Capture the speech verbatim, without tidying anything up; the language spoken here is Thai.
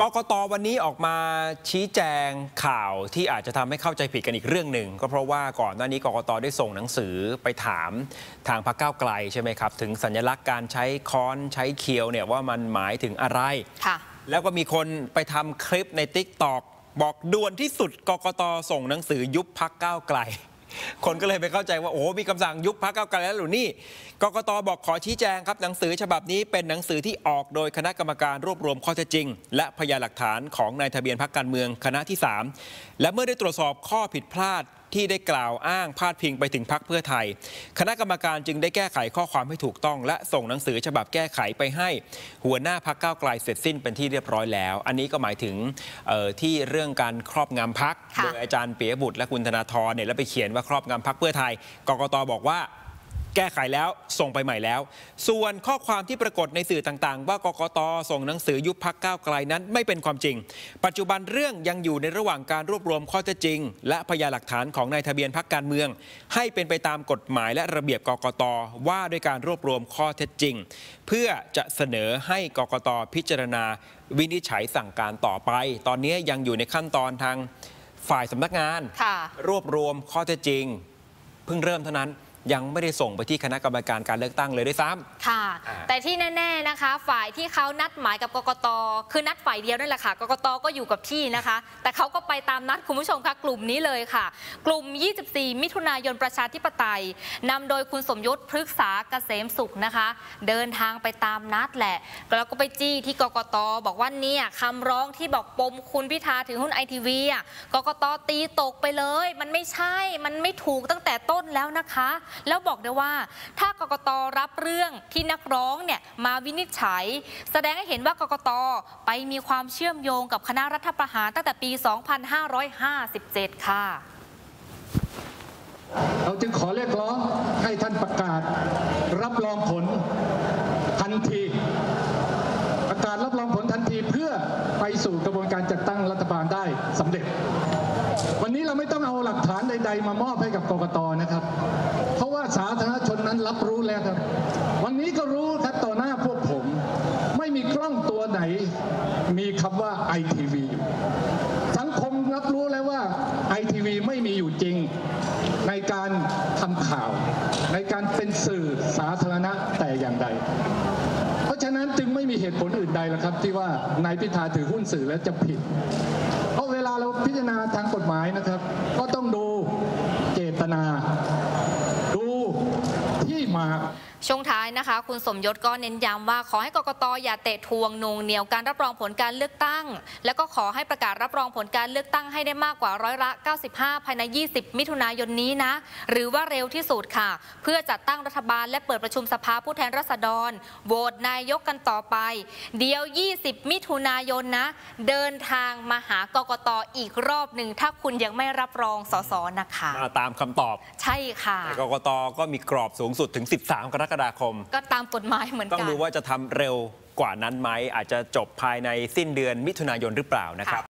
กกต.วันนี้ออกมาชี้แจงข่าวที่อาจจะทำให้เข้าใจผิดกันอีกเรื่องหนึ่งก็เพราะว่าก่อนหน้านี้กกต.ได้ส่งหนังสือไปถามทางพรรคก้าวไกลใช่ไหมครับถึงสัญลักษณ์การใช้ค้อนใช้เคียวเนี่ยว่ามันหมายถึงอะไรค่ะแล้วก็มีคนไปทำคลิปใน ติ๊กต็อก บอกด่วนที่สุดกกต.ส่งหนังสือยุบพรรคก้าวไกลคนก็เลยไปเข้าใจว่าโอ้มีคำสั่งยุบพรรคก้าวไกลแล้วหรือนี่กกต.บอกขอชี้แจงครับหนังสือฉบับนี้เป็นหนังสือที่ออกโดยคณะกรรมการรวบรวมข้อเท็จจริงและพยานหลักฐานของนายทะเบียนพรรคการเมืองคณะที่สามและเมื่อได้ตรวจสอบข้อผิดพลาดที่ได้กล่าวอ้างพาดพิงไปถึงพรรคเพื่อไทยคณะกรรมการจึงได้แก้ไขข้อความให้ถูกต้องและส่งหนังสือฉบับแก้ไขไปให้หัวหน้าพรรคก้าวไกลเสร็จสิ้นเป็นที่เรียบร้อยแล้วอันนี้ก็หมายถึงที่เรื่องการครอบงำพรรคโดยอาจารย์ปิยบุตรและคุณธนาธรเนี่ยแล้วไปเขียนว่าครอบงำพรรคเพื่อไทยกกต.บอกว่าแก้ไขแล้วส่งไปใหม่แล้วส่วนข้อความที่ปรากฏในสื่อต่างๆว่ากกต.ส่งหนังสือยุบพรรคก้าวไกลนั้นไม่เป็นความจริงปัจจุบันเรื่องยังอยู่ในระหว่างการรวบรวมข้อเท็จจริงและพยานหลักฐานของนายทะเบียนพรรคการเมืองให้เป็นไปตามกฎหมายและระเบียบกกต.ว่าด้วยการรวบรวมข้อเท็จจริงเพื่อจะเสนอให้กกต.พิจารณาวินิจฉัยสั่งการต่อไปตอนนี้ยังอยู่ในขั้นตอนทางฝ่ายสำนักงานรวบรวมข้อเท็จจริงเพิ่งเริ่มเท่านั้นยังไม่ได้ส่งไปที่คณะกรรมการการเลือกตั้งเลยด้วยซ้ำค่ะแต่ที่แน่ๆนะคะฝ่ายที่เขานัดหมายกับกกต.คือนัดฝ่ายเดียวนั่นแหละค่ะกกต.ก็อยู่กับที่นะคะแต่เขาก็ไปตามนัดคุณผู้ชมค่ะกลุ่มนี้เลยค่ะกลุ่มยี่สิบสี่มิถุนายนประชาธิปไตยนำโดยคุณสมยศพฤกษาเกษมสุขนะคะเดินทางไปตามนัดแหละแล้วก็ไปจี้ที่กกต.บอกว่าเนี่ยคำร้องที่บอกปมคุณพิธาถึงหุ้นไอทีวีอ่ะกกต.ตีตกไปเลยมันไม่ใช่มันไม่ถูกตั้งแต่ต้นแล้วนะคะแล้วบอกได้ว่าถ้ากกต.รับเรื่องที่นักร้องเนี่ยมาวินิจฉัยแสดงให้เห็นว่ากกต.ไปมีความเชื่อมโยงกับคณะรัฐประหารตั้งแต่ปี สองพันห้าร้อยห้าสิบเจ็ด ค่ะเราจึงขอเรียกร้องให้ท่านประกาศรับรองผลทันทีประกาศรับรองผลทันทีเพื่อไปสู่กระบวนการจัดตั้งรัฐบาลได้สำเร็จวันนี้เราไม่ต้องเอาหลักฐานใดๆมามอบให้กับกกต.นะครับเพราะว่าสาธารณชนนั้นรับรู้แล้วครับวันนี้ก็รู้ครับต่อหน้าพวกผมไม่มีกล้องตัวไหนมีคำว่า ไอ ที วี อยู่สังคมรับรู้แล้วว่า ไอ ที วี ไม่มีอยู่จริงในการทำข่าวในการเป็นสื่อสาธารณะแต่อย่างใดเพราะฉะนั้นจึงไม่มีเหตุผลอื่นใดแล้วครับที่ว่านายพิธาถือหุ้นสื่อแล้วจะผิดเพราะเวลาเราพิจารณาทางกฎหมายนะครับก็ต้องดูเจตนาดูที่มาช่วงท้ายนะคะคุณสมยศก็เน้นย้ำว่าขอให้กกต.อย่าเตะทวงนงเหนียวการรับรองผลการเลือกตั้งและก็ขอให้ประกาศรับรองผลการเลือกตั้งให้ได้มากกว่าร้อยละเก้าสิบห้าภายในยี่สิบมิถุนายนนี้นะหรือว่าเร็วที่สุดค่ะเพื่อจัดตั้งรัฐบาลและเปิดประชุมสภาผู้แทนราษฎรโหวตนายกกันต่อไปเดี๋ยวยี่สิบมิถุนายนนะเดินทางมาหากกต.อีกรอบหนึ่งถ้าคุณยังไม่รับรองสสนะคะมาตามคำตอบใช่ค่ะแต่กกต.ก็มีกรอบสูงสุดถึงสิบสามกรกฎาคมก็ตามกฎหมายเหมือนกันต้องดูว่าจะทำเร็วกว่านั้นไหมอาจจะจบภายในสิ้นเดือนมิถุนายนหรือเปล่านะครับ